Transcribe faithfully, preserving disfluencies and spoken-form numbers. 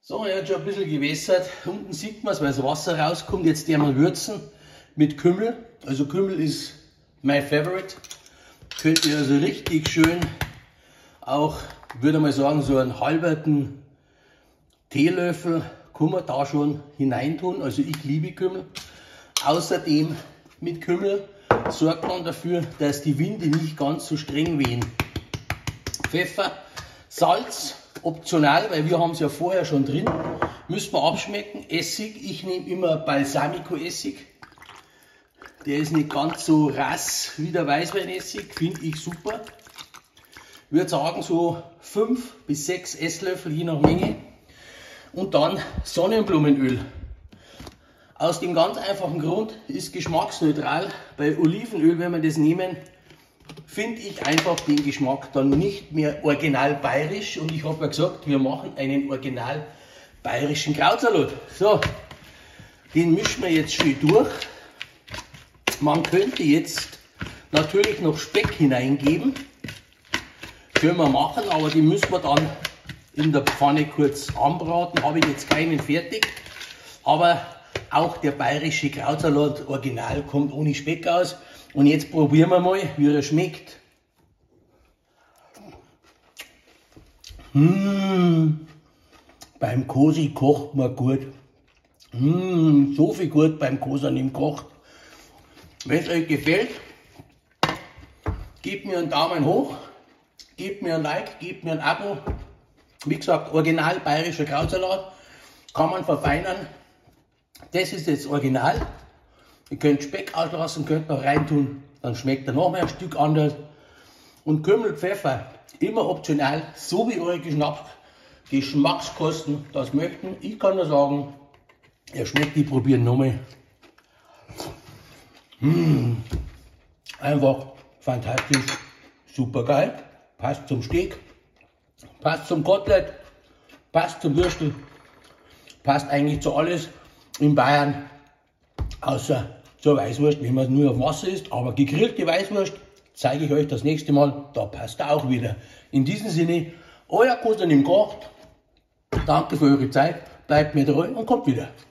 So, er hat schon ein bisschen gewässert. Unten sieht man es, weil das Wasser rauskommt. Jetzt werden wir würzen mit Kümmel. Also Kümmel ist mein Favorite. Könnt ihr also richtig schön auch, würde mal sagen, so einen halberten Teelöffel kann man da schon hineintun. Also ich liebe Kümmel. Außerdem mit Kümmel sorgt man dafür, dass die Winde nicht ganz so streng wehen. Pfeffer, Salz, optional, weil wir haben es ja vorher schon drin. Müssen wir abschmecken. Essig, ich nehme immer Balsamico-Essig. Der ist nicht ganz so rass wie der Weißweinessig, finde ich super. Ich würde sagen so fünf bis sechs Esslöffel, je nach Menge. Und dann Sonnenblumenöl. Aus dem ganz einfachen Grund, ist geschmacksneutral. Bei Olivenöl, wenn wir das nehmen, finde ich einfach den Geschmack dann nicht mehr original bayerisch. Und ich habe ja gesagt, wir machen einen original bayerischen Krautsalat. So, den mischen wir jetzt schön durch. Man könnte jetzt natürlich noch Speck hineingeben. Können wir machen, aber die müssen wir dann in der Pfanne kurz anbraten. Habe ich jetzt keinen fertig. Aber auch der bayerische Krautsalat original kommt ohne Speck aus. Und jetzt probieren wir mal, wie er schmeckt. Mmh, beim Kosi kocht man gut. Mmh, so viel gut beim Kosanim kocht. Wenn es euch gefällt, gebt mir einen Daumen hoch, gebt mir ein Like, gebt mir ein Abo. Wie gesagt, original bayerischer Krautsalat. Kann man verfeinern. Das ist jetzt original. Ihr könnt Speck auslassen, könnt noch reintun, dann schmeckt er noch mal ein Stück anders. Und Kümmel, Pfeffer, immer optional, so wie eure Geschmack, Geschmackskosten das möchten. Ich kann nur sagen, er schmeckt, die probieren nochmal. Mmh, einfach fantastisch, super geil, passt zum Steak, passt zum Kotelett, passt zum Würstel, passt eigentlich zu alles in Bayern, außer zur Weißwurst, wenn man es nur auf Wasser isst. Aber gegrillte Weißwurst zeige ich euch das nächste Mal, da passt er auch wieder. In diesem Sinne, euer Kosanim kocht. Danke für eure Zeit, bleibt mir treu und kommt wieder.